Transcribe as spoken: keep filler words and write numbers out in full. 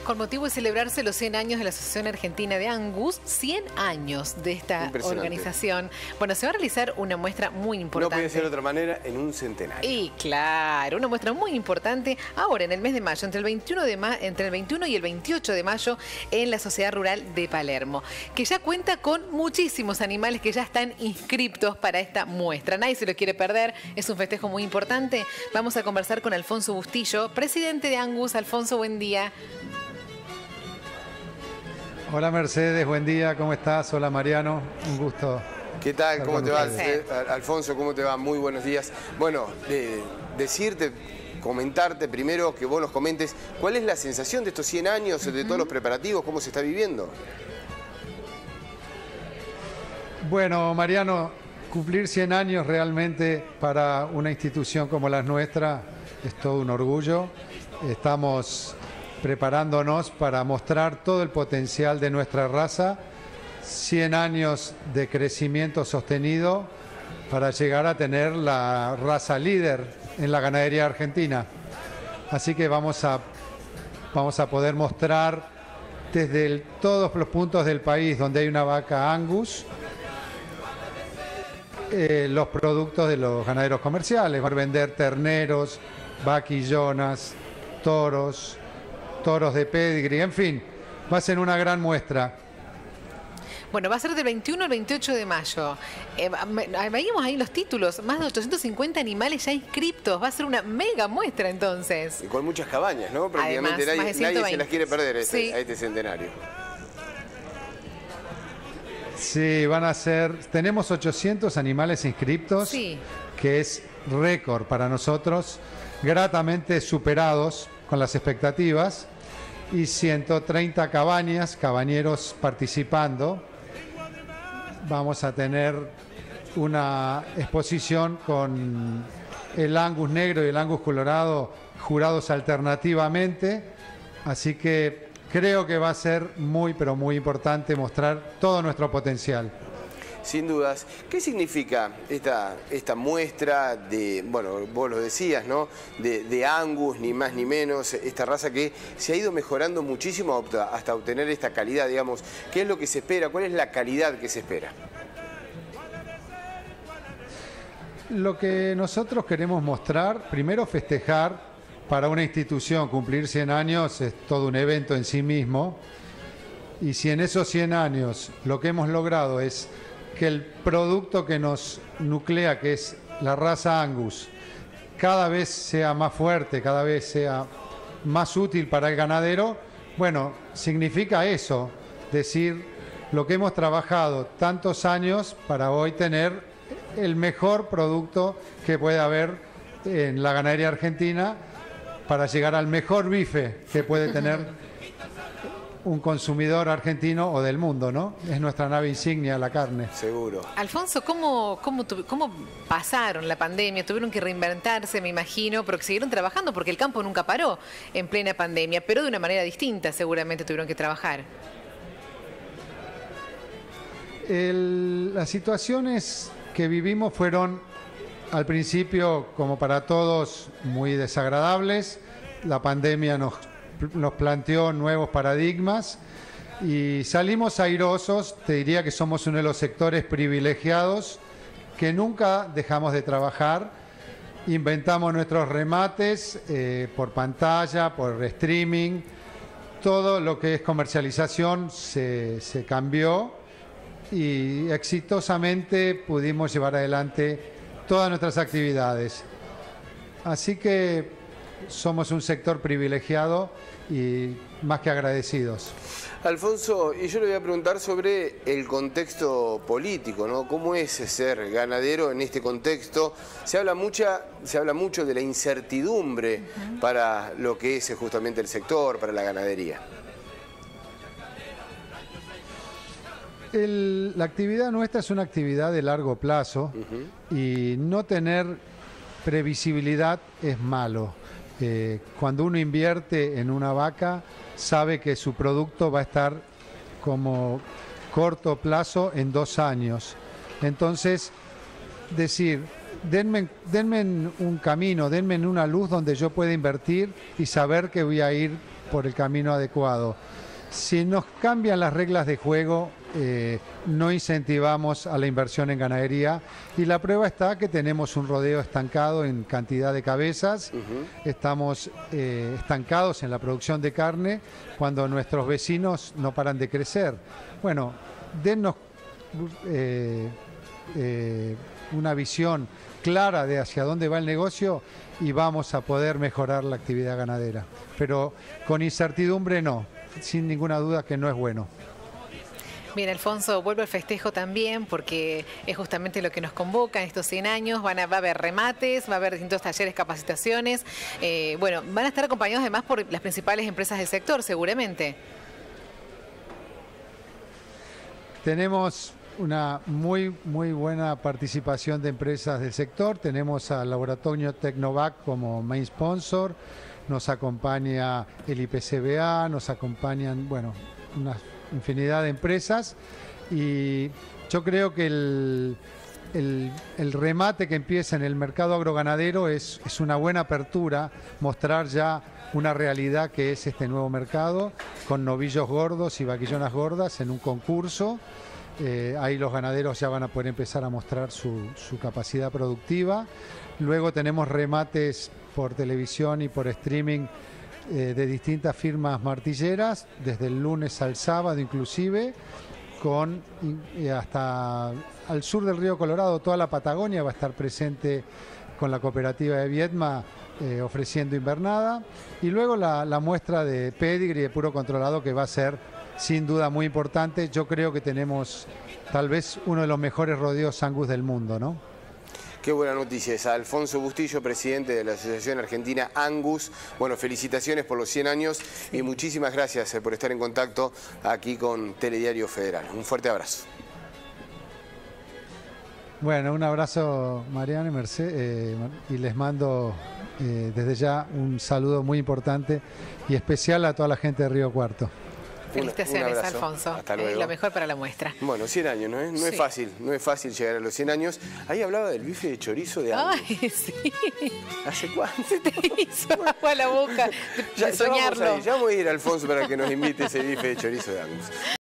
Con motivo de celebrarse los cien años de la Asociación Argentina de Angus, cien años de esta organización. Bueno, se va a realizar una muestra muy importante. No puede ser de otra manera, en un centenario. Y claro, una muestra muy importante ahora en el mes de mayo, entre el veintiuno, de ma entre el veintiuno y el veintiocho de mayo en la Sociedad Rural de Palermo, que ya cuenta con muchísimos animales que ya están inscriptos para esta muestra. Nadie se lo quiere perder, es un festejo muy importante. Vamos a conversar con Alfonso Bustillo, presidente de Angus. Alfonso, buen día. Hola Mercedes, buen día, ¿cómo estás? Hola Mariano, un gusto. ¿Qué tal? ¿Cómo te va? Alfonso, ¿cómo te va? Muy buenos días. Bueno, de, decirte, comentarte primero, que vos nos comentes, ¿cuál es la sensación de estos cien años, de todos los preparativos, cómo se está viviendo? Bueno, Mariano, cumplir cien años realmente para una institución como la nuestra es todo un orgullo. Estamos preparándonos para mostrar todo el potencial de nuestra raza, cien años de crecimiento sostenido para llegar a tener la raza líder en la ganadería argentina. Así que vamos a, vamos a poder mostrar desde el, todos los puntos del país donde hay una vaca Angus, eh, los productos de los ganaderos comerciales. Van a vender terneros, vaquillonas, toros, toros de pedigree, en fin, va a ser una gran muestra. Bueno, va a ser del veintiuno al veintiocho de mayo. Eh, veíamos ahí los títulos, más de ochocientos cincuenta animales ya inscriptos. Va a ser una mega muestra entonces. Y con muchas cabañas, ¿no? Prácticamente Además, nadie, nadie se las quiere perder a este, sí. a este centenario. Sí, van a ser... Tenemos ochocientos animales inscriptos, sí. que es récord para nosotros, gratamente superados con las expectativas, y ciento treinta cabañas, cabañeros participando. Vamos a tener una exposición con el Angus negro y el Angus colorado jurados alternativamente, así que creo que va a ser muy, pero muy importante mostrar todo nuestro potencial. Sin dudas. ¿Qué significa esta, esta muestra de, bueno, vos lo decías, ¿no? De, de Angus, ni más ni menos, esta raza que se ha ido mejorando muchísimo hasta obtener esta calidad, digamos. ¿Qué es lo que se espera? ¿Cuál es la calidad que se espera? Lo que nosotros queremos mostrar, primero festejar, para una institución cumplir cien años es todo un evento en sí mismo, y si en esos cien años lo que hemos logrado es que el producto que nos nuclea, que es la raza Angus, cada vez sea más fuerte, cada vez sea más útil para el ganadero, bueno, significa eso, decir lo que hemos trabajado tantos años para hoy tener el mejor producto que puede haber en la ganadería argentina para llegar al mejor bife que puede tener un consumidor argentino o del mundo, ¿no? Es nuestra nave insignia, la carne. Seguro. Alfonso, ¿cómo, cómo, cómo pasaron la pandemia? Tuvieron que reinventarse, me imagino, pero que siguieron trabajando porque el campo nunca paró en plena pandemia, pero de una manera distinta seguramente tuvieron que trabajar. El, las situaciones que vivimos fueron al principio, como para todos, muy desagradables. La pandemia nos nos planteó nuevos paradigmas y salimos airosos. Te diría que somos uno de los sectores privilegiados que nunca dejamos de trabajar. Inventamos nuestros remates eh, por pantalla, por streaming. Todo lo que es comercialización se, se cambió y exitosamente pudimos llevar adelante todas nuestras actividades. Así que somos un sector privilegiado y más que agradecidos. Alfonso, y yo le voy a preguntar sobre el contexto político, ¿no? ¿Cómo es ser ganadero en este contexto? Se habla, mucha, se habla mucho de la incertidumbre uh-huh. para lo que es justamente el sector, para la ganadería. El, la actividad nuestra es una actividad de largo plazo uh-huh. y no tener previsibilidad es malo. Eh, cuando uno invierte en una vaca, sabe que su producto va a estar como corto plazo en dos años. Entonces, decir, denme, denme un camino, denme una luz donde yo pueda invertir y saber que voy a ir por el camino adecuado. Si nos cambian las reglas de juego, eh, no incentivamos a la inversión en ganadería, y la prueba está que tenemos un rodeo estancado en cantidad de cabezas, uh-huh. estamos eh, estancados en la producción de carne cuando nuestros vecinos no paran de crecer. Bueno, dennos eh, eh, una visión clara de hacia dónde va el negocio y vamos a poder mejorar la actividad ganadera. Pero con incertidumbre no, sin ninguna duda que no es bueno. Bien, Alfonso, vuelvo al festejo también porque es justamente lo que nos convoca en estos cien años. Van a, va a haber remates, va a haber distintos talleres, capacitaciones. Eh, bueno, van a estar acompañados además por las principales empresas del sector, seguramente. Tenemos una muy, muy buena participación de empresas del sector. Tenemos al Laboratorio Tecnovac como main sponsor. Nos acompaña el I P C B A, nos acompañan, bueno, una infinidad de empresas, y yo creo que el, el, el remate que empieza en el mercado agroganadero es, es una buena apertura, mostrar ya una realidad que es este nuevo mercado, con novillos gordos y vaquillonas gordas en un concurso. Eh, ahí los ganaderos ya van a poder empezar a mostrar su, su capacidad productiva. Luego tenemos remates por televisión y por streaming eh, de distintas firmas martilleras, desde el lunes al sábado inclusive, con eh, hasta al sur del río Colorado, toda la Patagonia va a estar presente con la cooperativa de Viedma eh, ofreciendo invernada, y luego la, la muestra de pedigree de puro controlado, que va a ser sin duda muy importante. Yo creo que tenemos tal vez uno de los mejores rodeos Angus del mundo, ¿no? Qué buena noticia esa. Alfonso Bustillo, presidente de la Asociación Argentina Angus. Bueno, felicitaciones por los cien años y muchísimas gracias por estar en contacto aquí con Telediario Federal. Un fuerte abrazo. Bueno, un abrazo, Mariana y Mercedes, eh, y les mando eh, desde ya un saludo muy importante y especial a toda la gente de Río Cuarto. Felicitaciones, Alfonso. Hasta luego. Eh, lo mejor para la muestra. Bueno, cien años, ¿no es? No sí. es fácil, no es fácil llegar a los cien años. Ahí hablaba del bife de chorizo de Angus. Ay, sí. ¿Hace cuánto? Se te hizo agua a la boca de ya, soñarlo. Ya vamos, ahí, ya vamos a ir, Alfonso, para que nos invite ese bife de chorizo de Angus.